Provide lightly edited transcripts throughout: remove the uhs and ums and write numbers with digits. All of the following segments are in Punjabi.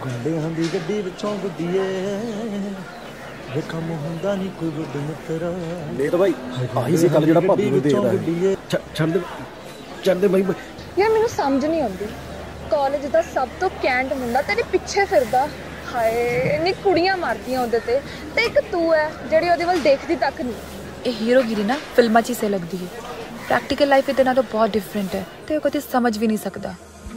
ਗੁੰਡਿਆਂ ਦੀ ਗੱਡੀ ਵਿੱਚੋਂ ਗੁੱਡੀਏ ਵੇ ਕੰਮ ਹੁੰਦਾ ਨਹੀਂ ਕੋਈ ਵੱਡ ਮਿੱਤਰਾ ਲੈ ਤਾਂ ਭਾਈ ਆਹੀ ਸੀ ਕੱਲ ਜਿਹੜਾ ਭਾਬੀ ਨੂੰ ਦੇਖਦਾ ਹੈ ਛੱਡ ਦੇ ਭਾਈ ਯਾਰ ਮੈਨੂੰ ਸਮਝ ਨਹੀਂ ਆਉਂਦੀ ਕਾਲਜ ਦਾ ਸਭ ਤੋਂ ਕੈਂਟ ਮੁੰਡਾ ਤੇਰੇ ਪਿੱਛੇ ਫਿਰਦਾ ਹਾਏ ਇੰਨੀ ਕੁੜੀਆਂ ਮਾਰਦੀਆਂ ਉਹਦੇ ਤੇ ਇੱਕ ਤੂੰ ਹੈ ਜਿਹੜੀ ਉਹਦੇ ਵੱਲ ਦੇਖਦੀ ਤੱਕ ਨਹੀਂ ਇਹ ਹੀਰੋਗਿਰੀ ਨਾ ਫਿਲਮਾਂ 'ਚ ਹੀ ਸਹੀ ਲੱਗਦੀ ਹੈ ਪ੍ਰੈਕਟੀਕਲ ਲਾਈਫ ਇਹਦੇ ਨਾਲੋਂ ਬਹੁਤ ਡਿਫਰੈਂਟ ਹੈ ਤੇ ਉਹ ਕਦੇ ਸਮਝ ਵੀ ਨਹੀਂ ਸਕਦਾ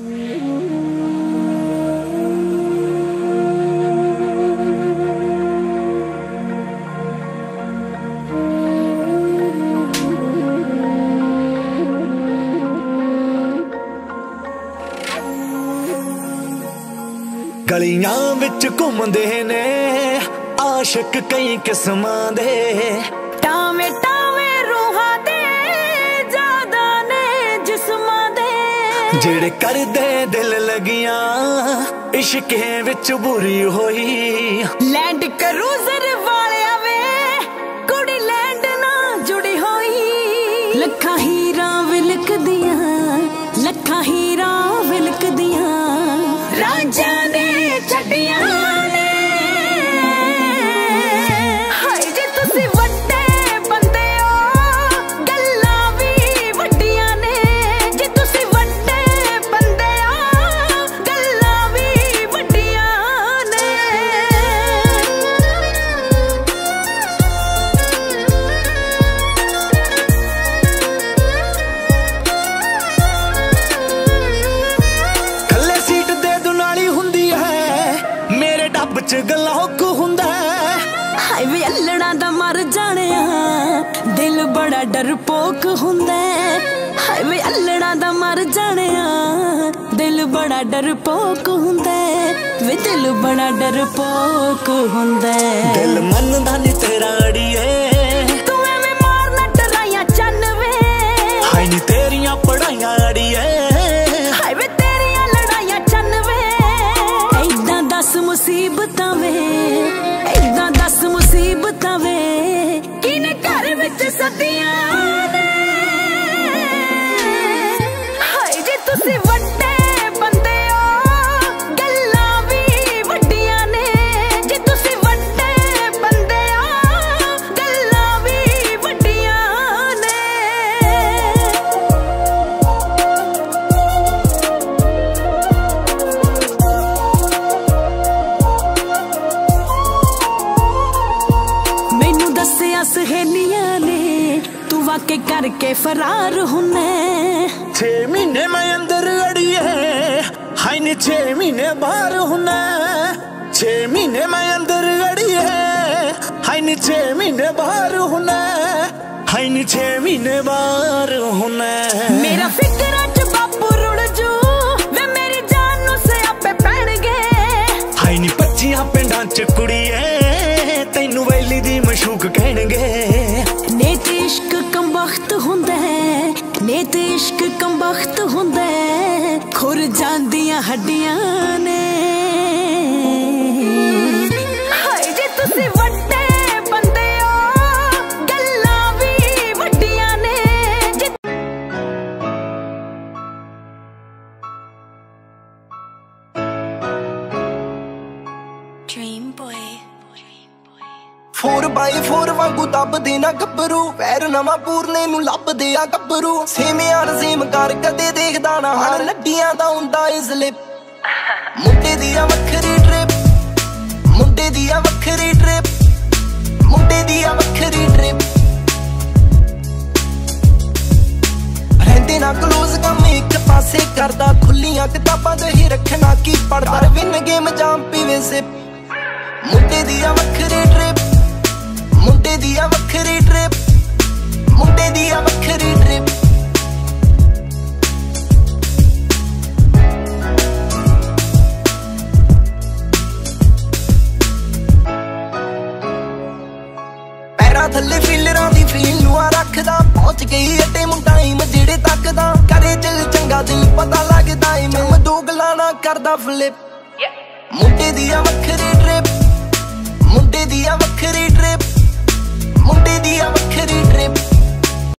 ਗਲੀਆਂ ਵਿੱਚ ਘੁੰਮਦੇ ਨੇ ਆਸ਼ਿਕ ਕਈ ਕਿਸਮਾਂ ਦੇ ਟਾਵੇਂ ਟਾਵੇਂ ਰੂਹਾਂ ਦੇ ਜ਼ਿਆਦਾ ਨੇ ਜਿਸਮਾਂ ਦੇ ਜਿਹੜੇ ਕਰਦੇ ਦਿਲ ਲੱਗੀਆਂ ਇਸ਼ਕੇ ਵਿੱਚ ਬੁਰੀ ਹੋਈ ਲੈਂਡ ਕਰੂਜ਼ਰ ਵਾਲਿਆ ਵੇ ਕੁੜੀ ਲੈਂਡ ਨਾਲ ਜੁੜੀ ਹੋਈ ਲੱਖਾਂ ਹੀਰਾਂ ਵਿਲਕਦੀਆਂ ਲੱਖਾਂ ਹੀਰਾਂ ਵਿਲਕਦੀਆਂ ਰਾਂਝਾਂ ਨੇ ਛੱਡੀਆਂ ਨੇ ਹਾਏ ਜੇ ਤੁਸੀਂ ਵੱਡੇ ਬੰਦੇ ਹੋ ਗੱਲਾਂ ਵੀ ਵੱਡੀਆਂ ਨੇ ਜੇ ਤੁਸੀਂ ਵੱਡੇ ਬੰਦੇ ਹੋ ਗੱਲਾਂ ਵੀ ਵੱਡੀਆਂ ਨੇ ਥੱਲੇ ਸੀਟ ਦੇ ਦੁਨਾਲੀ ਹੁੰਦੀ ਹੈ ਮੇਰੇ ਡੱਬ 'ਚ ਗਲੋਕ ਹੁੰਦਾ ਹਾਏ ਵੇ ਅਲੜਾਂ ਦਾ ਮਰ ਜਾਣਿਆ ਦਿਲ ਬੜਾ ਡਰਪੋਕ ਹੁੰਦਾ ਹਾਏ ਵੇ ਅਲੜਾਂ ਦਾ ਮਰ ਜਾਣਿਆ ਦਿਲ ਬੜਾ ਡਰਪੋਕ ਹੁੰਦਾ ਵੇ ਦਿਲ ਬੜਾ ਡਰਪੋਕ ਹੁੰਦਾ ਦਿਲ ਮੰਨਦਾ ਨਹੀਂ ਤੇਰਾ ਅੜੀਏ ਤੂੰ ਐਵੇਂ ਮਾਰਨਾ ਡਰਾਈਆਂ ਚੰਨ ਵੇ ਹਾਏ ਨੀ ਤੇਰੀਆਂ ਪੜਾਈਆਂ ਅੜੀਏ ਹਾਏ ਵੇ ਤੇਰੀਆਂ ਲੜਾਈਆਂ ਚੰਨ ਵੇ ਐਦਾਂ ਦੱਸ ਮੁਸੀਬਤਾਂ ਵੇ ਐਦਾਂ ਦੱਸ ਮੁਸੀਬਤਾਂ ਵੇ ਕਿਨੇ ਘਰ ਵਿੱਚ ਸੱਦੀਆਂ ਨੇ ਹਾਏ ਜੇ ਤੁਸੀਂ ਵੱਡੇ ਬੰਦੇ ਹੋ ਗੱਲਾਂ ਵੀ ਵੱਡੀਆਂ ਨੇ ਜੇ ਤੁਸੀਂ ਵੱਡੇ ਬੰਦੇ ਹੋ ਗੱਲਾਂ ਵੀ ਵੱਡੀਆਂ ਨੇ ਮੈਨੂੰ ਦੱਸਿਆ ਸਹੇਲੀਆਂ ਨੇ ਤੂੰ ਵਾਕੇ ਕਰਕੇ ਫਰਾਰ ਹੁੰਨੇ 6 ਮਹੀਨੇ ਮੈਂ ਅੰਦਰ ਅੜੀਏ ਹਾਏ ਨੀ 6 ਮਹੀਨੇ ਬਾਹਰ ਹੁੰਨਾ 6 ਮਹੀਨੇ ਮੈਂ ਅੰਦਰ ਅੜੀਏ ਹਾਏ ਨੀ 6 ਮਹੀਨੇ ਬਾਹਰ ਹੁੰਨਾ ਹਾਏ ਨੀ 6 ਮਹੀਨੇ ਬਾਹਰ ਹੁੰਨਾ ਮੇਰਾ ਫਿਕਰਾਂ ਚ ਬਾਪੂ ਰੁੜ ਜੂ ਵੇ ਮੇਰੀ ਜਾਨ ਨੂੰ ਸਿਆਪੇ ਪੈਣਗੇ ਹਾਏ ਨੀ 25 ਪਿੰਡਾਂ ਚ ਕੁੜੀਏ ਤੈਨੂੰ ਵੈਲੀ ਦੀ ਮਸ਼ੂਕ ਕਹਿਣਗੇ ਨੇ ਤੇ ਇਸ਼ਕ ਕੰਬਖਤ ਹੁੰਦਾ ਹੈ ਨੇ ਤੇ ਇਸ਼ਕ ਕੰਬਖਤ ਹੁੰਦਾ ਹੈ ਖੁਰ ਜਾਂਦੀਆਂ ਹੱਡੀਆਂ ਨੇ ਹਾਏ ਜੇ ਤੁਸੀਂ ਵੱਡੇ ਬੰਦੇ ਹੋ ਗੱਲਾਂ ਵੀ ਵੱਡੀਆਂ ਨੇ ਜੇ Dream boy. 4x4 ਵਾਂਗੂ ਦੱਬਦੇ ਨਾ ਗੱਭਰੂ ਪੈਰ ਨਵਾਂ ਪੂਰਨੇ ਨੂੰ ਲੱਭਦੇ ਆ ਗੱਭਰੂ ਸੇਮਿਆਂ ਰਜ਼ੀਮ ਕਰ ਕਦੇ ਦੇਖਦਾ ਨਾ ਹਰ ਲੱਡੀਆਂ ਦਾ ਹੁੰਦਾ ਇਜ਼ਲਿਪ ਮੁੰਡੇ ਦੀ ਆ ਵੱਖਰੀ ਟ੍ਰਿਪ ਮੁੰਡੇ ਦੀ ਆ ਵੱਖਰੀ ਟ੍ਰਿਪ ਮੁੰਡੇ ਦੀ ਆ ਵੱਖਰੀ ਟ੍ਰਿਪ ਰਹਿੰਦੇ ਨਾ ਕਲੋਜ਼ ਕੰਮ ਇੱਕ ਪਾਸੇ ਕਰਦਾ ਖੁੱਲੀਆਂ ਕਿਤਾਬਾਂ ਤੇ ਹੀ ਰੱਖਣਾ ਕੀ ਪੜਦਾ ਵਿਨ ਗੇਮ ਜਾਮ ਪੀਵੇ ਸਿਪ ਮੁੰਡੇ ਦੀ ਆ ਵੱਖਰੀ ਟ੍ਰਿਪ ਮੁੰਡੇ ਦੀ ਆ ਵੱਖਰੀ ਟ੍ਰਿਪ ਮੁੰਡੇ ਦੀ ਆ ਵੱਖਰੀ ਟ੍ਰਿਪ ਪੈਰਾਂ ਥੱਲੇ ਫੀਲਰਾਂ ਦੀ ਫੀਲ ਨੂੰ ਆ ਰੱਖਦਾ ਪਹੁੰਚ ਗਈ ਅੱਡੇ ਮੁੰਡਾ ਹੀ ਜਿਹੜੇ ਤੱਕਦਾ ਕਰੇ ਦਿਲ ਚੰਗਾ ਦਿਲ ਪਤਾ ਲੱਗਦਾ ਏ ਮੈਂ ਦੋਗਲਾ ਨਾ ਕਰਦਾ ਫਲਿਪ ਮੁੰਡੇ ਦੀ ਆ ਵੱਖਰੀ ਟ੍ਰਿਪ ਮੁੰਡੇ ਦੀ ਆ ਵੱਖਰੀ ਟ੍ਰਿਪ ਮੁੰਡੇ ਦੀ ਆ ਵੱਖਰੀ ਟ੍ਰਿਪ